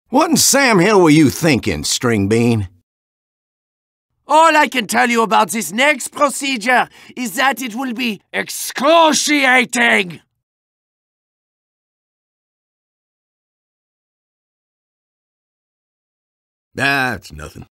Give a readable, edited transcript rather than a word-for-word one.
What in Sam Hill were you thinking, String Bean? All I can tell you about this next procedure is that it will be excruciating. That's nothing.